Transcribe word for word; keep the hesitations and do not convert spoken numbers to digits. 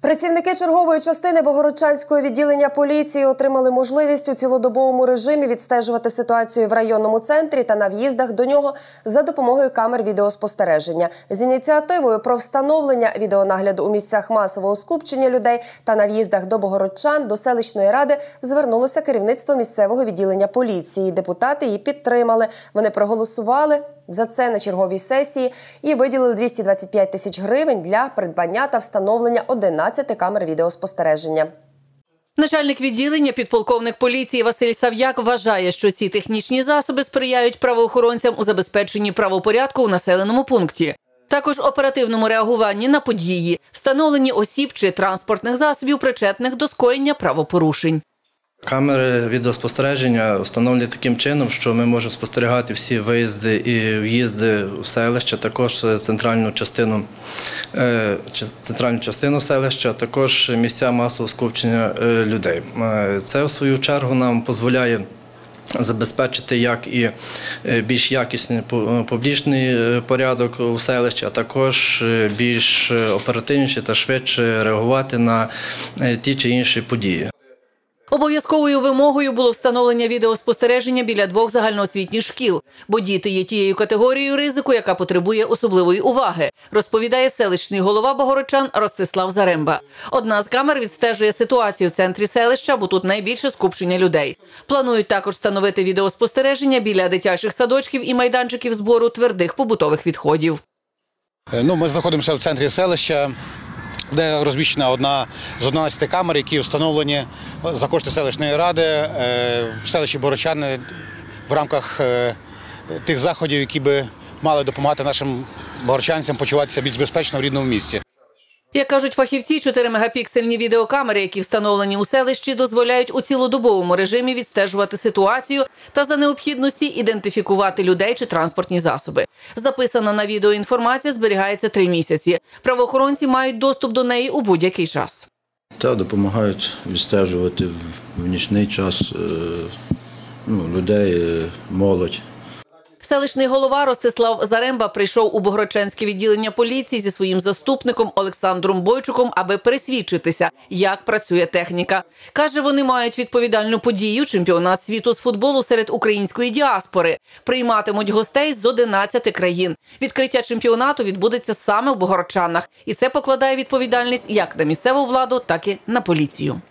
Працівники чергової частини Богородчанського відділення поліції отримали можливість у цілодобовому режимі відстежувати ситуацію в районному центрі та на в'їздах до нього за допомогою камер відеоспостереження. З ініціативою про встановлення відеонагляду у місцях масового скупчення людей та на в'їздах до богородчан до селищної ради звернулося керівництво місцевого відділення поліції. Депутати її підтримали. Вони проголосували за це на черговій сесії і виділили двісті двадцять п'ять тисяч гривень для придбання та встановлення одинадцяти камер відеоспостереження. Начальник відділення, підполковник поліції Василь Сав'як вважає, що ці технічні засоби сприяють правоохоронцям у забезпеченні правопорядку у населеному пункті. Також оперативному реагуванні на події, встановленні осіб чи транспортних засобів, причетних до скоєння правопорушень. Камери відеоспостереження встановлені таким чином, що ми можемо спостерігати всі виїзди і в'їзди в селище, також центральну частину, центральну частину селища, також місця масового скупчення людей. Це, в свою чергу, нам дозволяє забезпечити як і більш якісний публічний порядок у селищі, а також більш оперативніше та швидше реагувати на ті чи інші події. Обов'язковою вимогою було встановлення відеоспостереження біля двох загальноосвітніх шкіл, бо діти є тією категорією ризику, яка потребує особливої уваги, розповідає селищний голова Богородчан Ростислав Заремба. Одна з камер відстежує ситуацію в центрі селища, бо тут найбільше скупчення людей. Планують також встановити відеоспостереження біля дитячих садочків і майданчиків збору твердих побутових відходів. Ну, ми знаходимося в центрі селища, де розміщена одна з одинадцяти камер, які встановлені за кошти селищної ради в селищі Богородчани в рамках тих заходів, які би мали допомагати нашим богородчанцям почуватися більш безпечно в рідному місці. Як кажуть фахівці, чотиримегапіксельні відеокамери, які встановлені у селищі, дозволяють у цілодобовому режимі відстежувати ситуацію та за необхідності ідентифікувати людей чи транспортні засоби. Записана на відео інформація зберігається три місяці. Правоохоронці мають доступ до неї у будь-який час. Та допомагають відстежувати в нічний час ну, людей, молодь. Селищний голова Ростислав Заремба прийшов у Богородчанське відділення поліції зі своїм заступником Олександром Бойчуком, аби пересвідчитися, як працює техніка. Каже, вони мають відповідальну подію – чемпіонат світу з футболу серед української діаспори. Прийматимуть гостей з одинадцяти країн. Відкриття чемпіонату відбудеться саме в Богородчанах. І це покладає відповідальність як на місцеву владу, так і на поліцію.